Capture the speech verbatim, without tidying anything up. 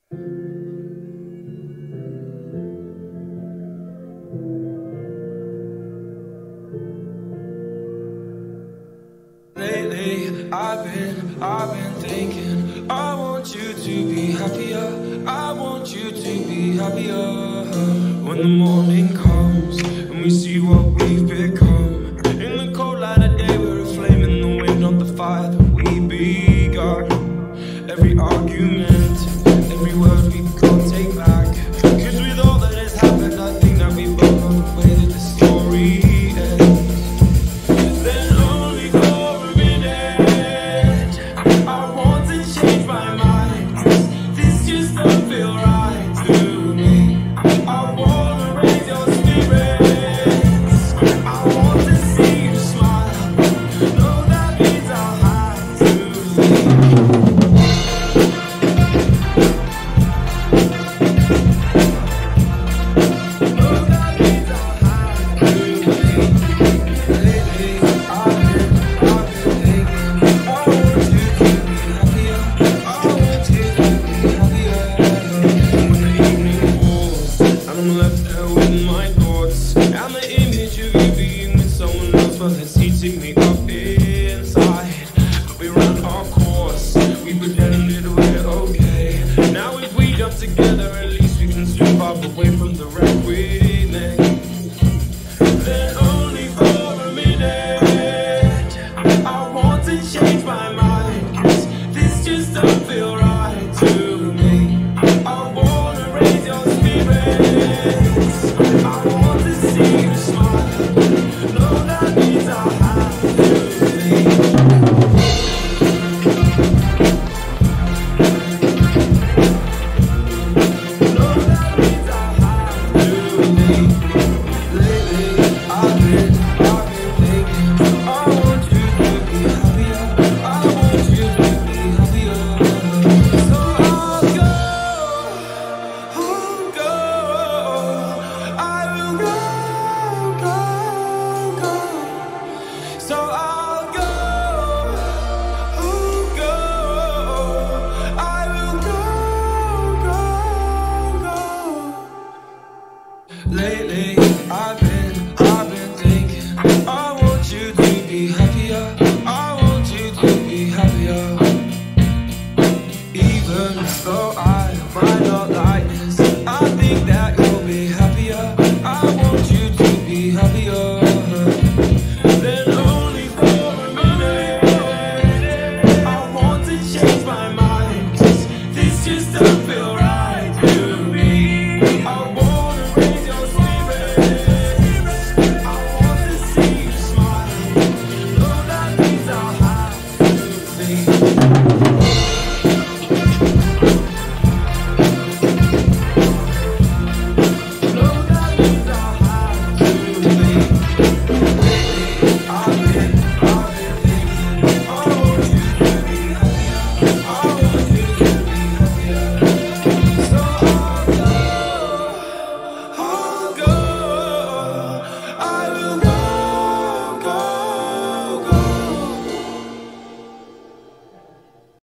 Lately, I've been, I've been thinking, I want you to be happier, I want you to be happier. When the morning comes, and we see what we've become, in the cold light of day, we're a flame in the wind of the fire that we begun. Every argument, every word we can't take back, cause with all that has happened, I think that we both know the way that the story ends. Then only for a minute, I want to change my mind, 'cause this just don't feel right to me. I wanna raise your spirits, I want to see you smile, no, that means I'll have to leave. Me up inside, but we ran our course. We pretended we're okay. Now if we jump together, at least we can slip up away from the wreck we made. Then only for a minute, I want to change my mind, 'cause this just don't feel right to me. I wanna raise your spirits, I want to see you smile, no, that means I'll have Lately, I've been, I've been thinking, I want you to be happier, I want you to be happier. Even though I might not like this, I think that you'll be happier, I want you to be happier. Then only for a minute, I want to change my mind, 'cause this just don't feel right.